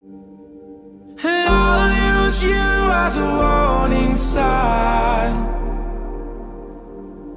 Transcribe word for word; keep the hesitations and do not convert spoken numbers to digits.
And I'll use you as a warning sign.